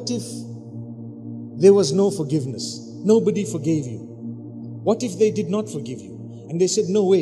what if there was no forgiveness? Nobody forgave you. What if they did not forgive you? And they said, no way.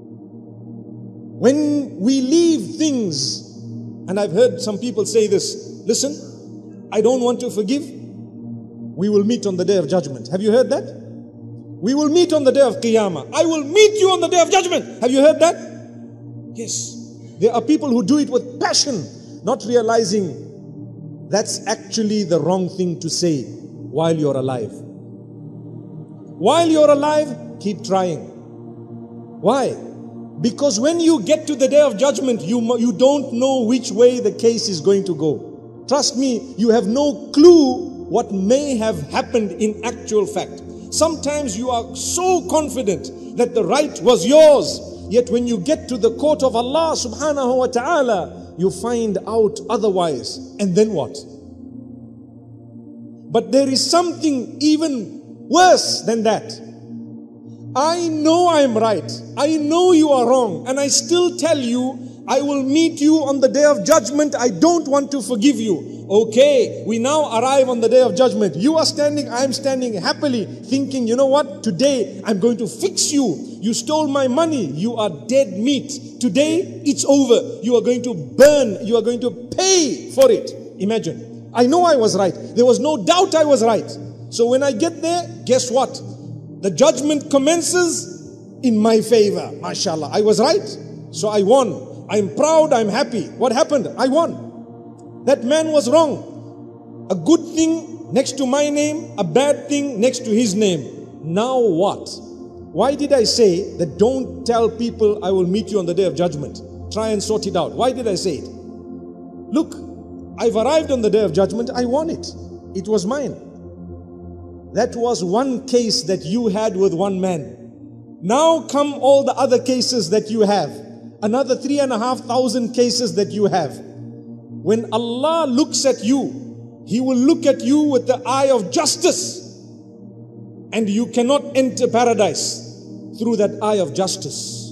When we leave things, and I've heard some people say this, listen, I don't want to forgive, we will meet on the day of judgment. Have you heard that? We will meet on the day of Qiyamah. I will meet you on the day of judgment. Have you heard that? Yes. There are people who do it with passion, not realizing that's actually the wrong thing to say while you're alive. While you're alive, keep trying. Why? Because when you get to the day of judgment, you don't know which way the case is going to go. Trust me, you have no clue what may have happened in actual fact. Sometimes you are so confident that the right was yours, yet when you get to the court of Allah subhanahu wa ta'ala, you find out otherwise. And then what? But there is something even worse than that. I know I'm right. I know you are wrong. And I still tell you, I will meet you on the day of judgment. I don't want to forgive you. Okay, we now arrive on the day of judgment. You are standing, I'm standing happily thinking, you know what? Today I'm going to fix you. You stole my money. You are dead meat. Today it's over. You are going to burn. You are going to pay for it. Imagine. I know I was right. There was no doubt I was right. So when I get there, guess what? The judgment commences in my favor. MashaAllah. I was right. So I won. I'm proud. I'm happy. What happened? I won. That man was wrong. A good thing next to my name, a bad thing next to his name. Now what? Why did I say that don't tell people I will meet you on the day of judgment? Try and sort it out. Why did I say it? Look, I've arrived on the day of judgment. I won it. It was mine. That was one case that you had with one man. Now come all the other cases that you have. Another 3,500 cases that you have. When Allah looks at you, He will look at you with the eye of justice. And you cannot enter paradise through that eye of justice.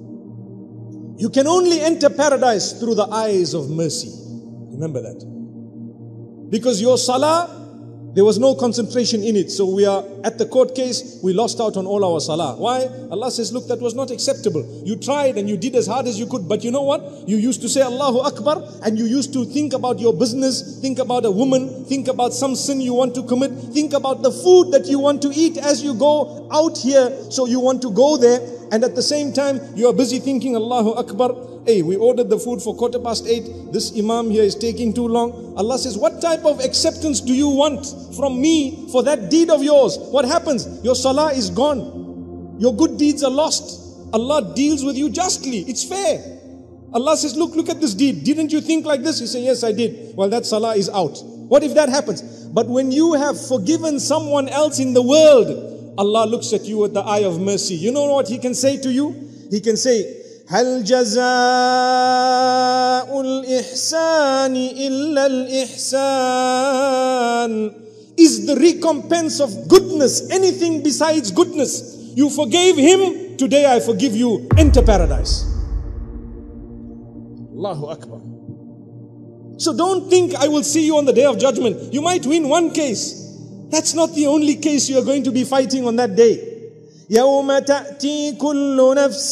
You can only enter paradise through the eyes of mercy. Remember that. Because your salah, there was no concentration in it. So we are at the court case, we lost out on all our salah. Why? Allah says, look, that was not acceptable. You tried and you did as hard as you could. But you know what? You used to say Allahu Akbar and you used to think about your business, think about a woman, think about some sin you want to commit, think about the food that you want to eat as you go out here. So you want to go there and at the same time you are busy thinking Allahu Akbar. Hey, we ordered the food for 8:15. This imam here is taking too long. Allah says, what type of acceptance do you want from me for that deed of yours? What happens? Your salah is gone. Your good deeds are lost. Allah deals with you justly. It's fair. Allah says, look at this deed. Didn't you think like this? You say, yes, I did. Well, that salah is out. What if that happens? But when you have forgiven someone else in the world, Allah looks at you with the eye of mercy. You know what He can say to you? He can say, هل جزاء الإحسان إلا الإحسان? Is the recompense of goodness anything besides goodness? You forgave him, today I forgive you. Enter paradise. Allahu Akbar. So don't think I will see you on the day of judgment. You might win one case. That's not the only case you are going to be fighting on that day. يوم تأتي كل نفس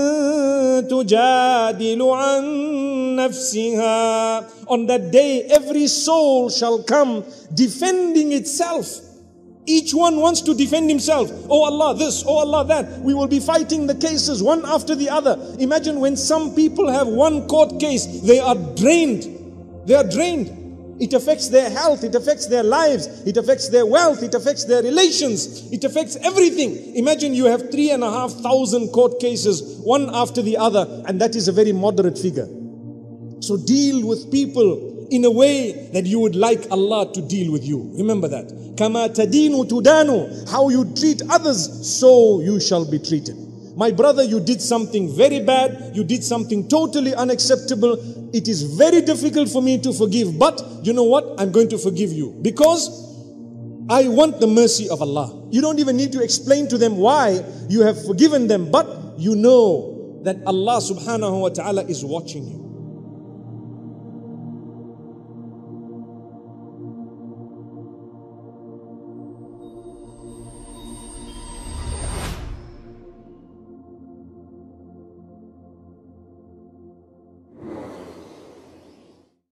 تجادل عن نفسها. On that day, every soul shall come defending itself. Each one wants to defend himself. Oh Allah this, oh Allah that. We will be fighting the cases one after the other. Imagine when some people have one court case, they are drained. They are drained. It affects their health, it affects their lives, it affects their wealth, it affects their relations, it affects everything. Imagine you have 3,500 court cases, one after the other, and that is a very moderate figure. So deal with people in a way that you would like Allah to deal with you. Remember that. Kama tadinu tudanu. How you treat others, so you shall be treated. My brother, you did something very bad. You did something totally unacceptable. It is very difficult for me to forgive. But you know what? I'm going to forgive you. Because I want the mercy of Allah. You don't even need to explain to them why you have forgiven them. But you know that Allah subhanahu wa ta'ala is watching you.